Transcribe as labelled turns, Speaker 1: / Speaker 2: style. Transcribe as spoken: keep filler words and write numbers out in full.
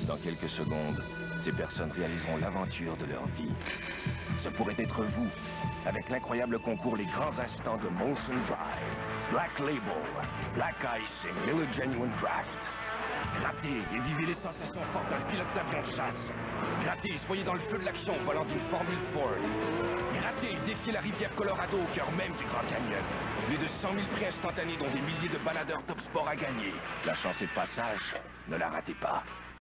Speaker 1: Dans quelques secondes, ces personnes réaliseront l'aventure de leur vie. Ce pourrait être vous, avec l'incroyable concours Les Grands Instants de Molson Drive, Black Label, Black Ice et Miller Genuine Draft. Grattez et vivez les sensations fortes d'un pilote d'avion de chasse. Grattez et soyez dans le feu de l'action au volant d'une Formule Ford. Grattez et défiez la rivière Colorado au cœur même du Grand Canyon. Plus de cent mille prix instantanés dont des milliers de baladeurs top sport à gagner. La chance est de passage, ne la ratez pas.